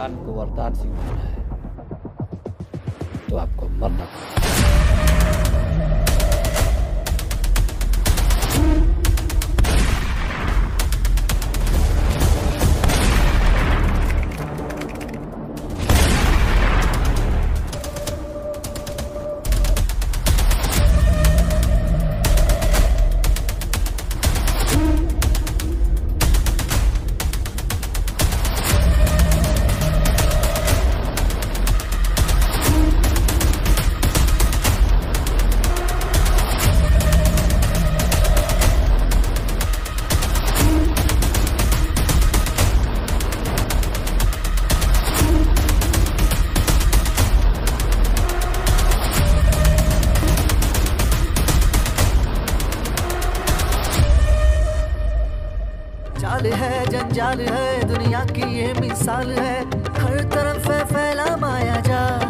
ज्ञान को वरदान सिंह माना है तो आपको मरना पड़ेगा। जाल है जंजाल है दुनिया की ये मिसाल है, हर तरफ है फैला माया जाल।